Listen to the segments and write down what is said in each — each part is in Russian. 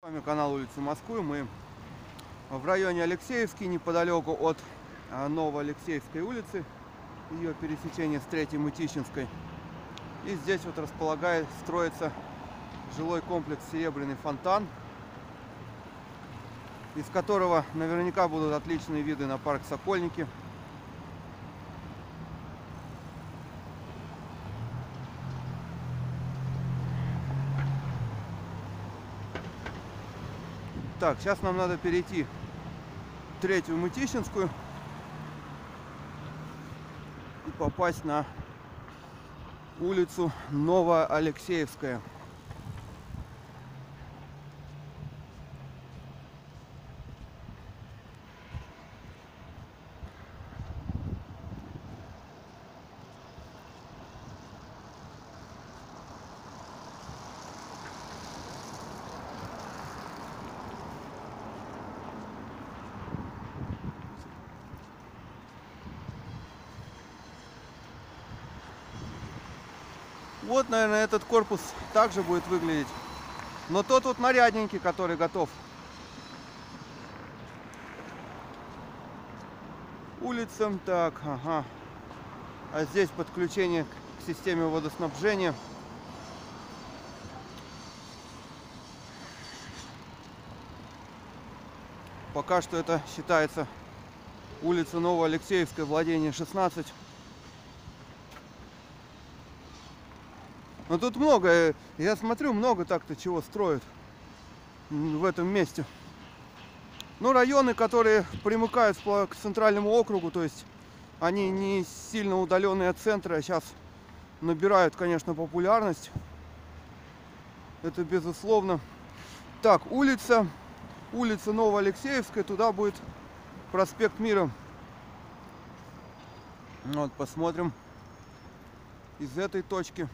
вами канал улицы Москвы. Мы в районе Алексеевский, неподалеку от Новоалексеевской улицы, ее пересечение с 3-й Мытищинской. И здесь вот строится жилой комплекс «Серебряный фонтан», из которого наверняка будут отличные виды на парк Сокольники. Так, сейчас нам надо перейти 3-ю Мытищинскую и попасть на улицу Новоалексеевская. Вот, наверное, этот корпус также будет выглядеть. Но тот вот нарядненький, который готов. Улицам. Так, ага. А здесь подключение к системе водоснабжения. Пока что это считается улица Новоалексеевская, владение 16. Но тут много, я смотрю, много так-то чего строят в этом месте. Ну, районы, которые примыкают к центральному округу, то есть они не сильно удаленные от центра, а сейчас набирают, конечно, популярность. Это безусловно. Так, улица Новоалексеевская, туда будет проспект Мира. Вот, посмотрим из этой точки.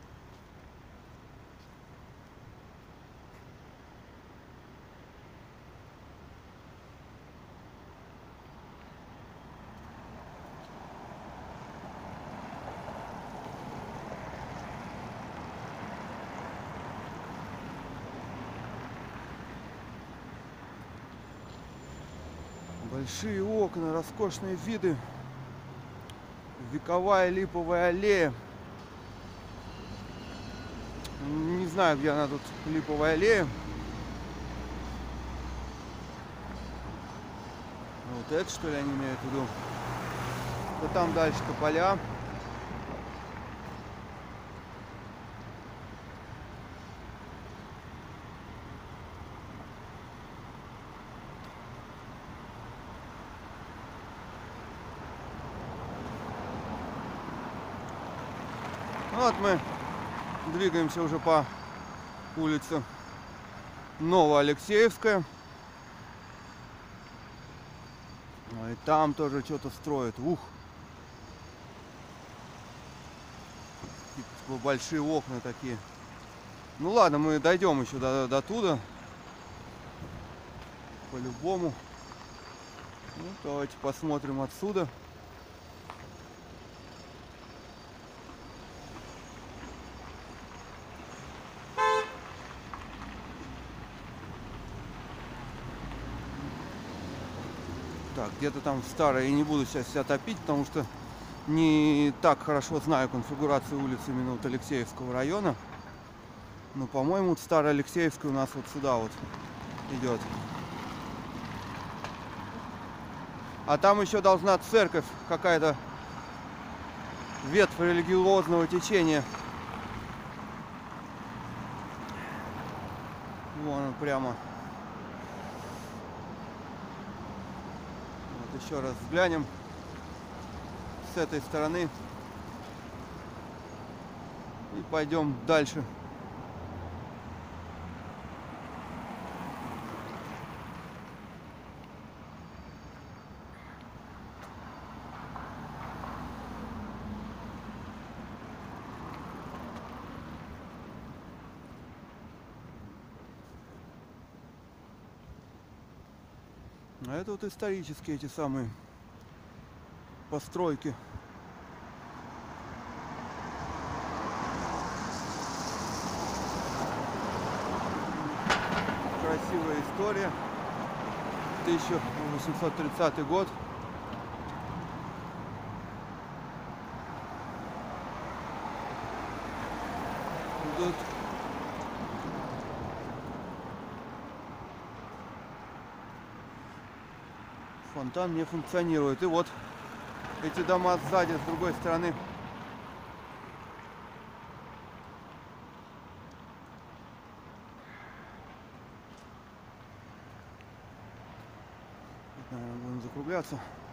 Большие окна, роскошные виды, вековая липовая аллея. Не знаю, где она тут, липовая аллея. Вот это, что ли, они имеют в виду? Да там дальше-то поля. Вот мы двигаемся уже по улице Новоалексеевская. И там тоже что-то строят. Ух! Большие окна такие. Ну ладно, мы дойдем еще до туда. По-любому. Ну, давайте посмотрим отсюда. Так, где-то там старое, я не буду сейчас себя топить, потому что не так хорошо знаю конфигурацию улиц именно вот Алексеевского района. Но, по-моему, вот старая Алексеевская у нас вот сюда вот идет. А там еще должна церковь, какая-то ветвь религиозного течения. Вон он прямо. Еще раз взглянем с этой стороны и пойдем дальше. А это вот исторические эти самые постройки. красивая история. 1830 год. Тут фонтан не функционирует. И вот эти дома сзади, с другой стороны. Наверное, будем закругляться.